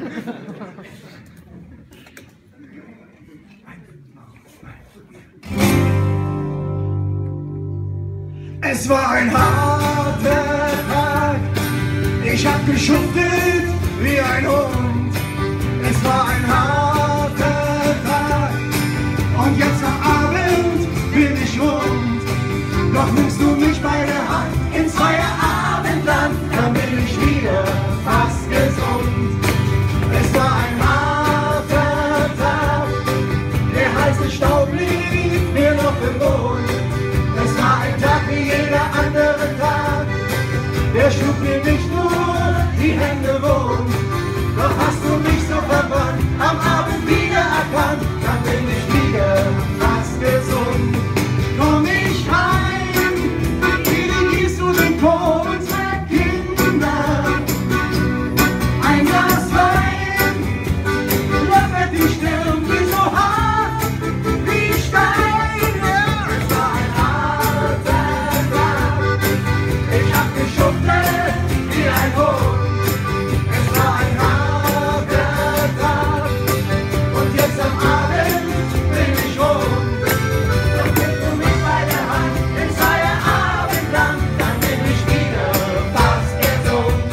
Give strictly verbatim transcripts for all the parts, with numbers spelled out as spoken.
Es war ein harter Tag, ich hab geschuftet wie ein Hund. Es war ein harter Tag und jetzt am Abend bin ich rund. Doch nimmst du mich bei der Hand ins Feierabendland, dann bin ich wieder fast gesund. Es war ein harter Tag, der heiße Staub liegt mir noch im Mund. Es war ein Tag wie jeder andere Tag, der schlug mir nicht nur die Hände wund. Doch hast du mich so verbrannt, am Abend wieder erkannt, dann bin ich wieder fast gesund. Komm ich heim, wie gehst du den Po unserer Kinder? Ein Glas Wein, löffelt die Stirn wie so hart wie Stein. Ja, es war ein harter Tag, ich hab geschuftet wie ein Hund. Es war ein harter Tag und jetzt am Abend bin ich rund. Doch nimmst du mich bei der Hand ins Feierabendland, dann bin ich wieder fast gesund.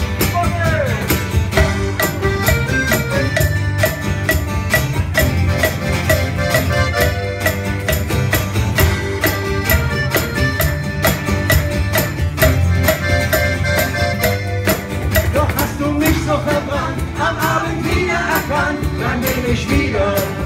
Doch hast du mich so verbrannt, am Abend wieder erkannt, dann bin ich wieder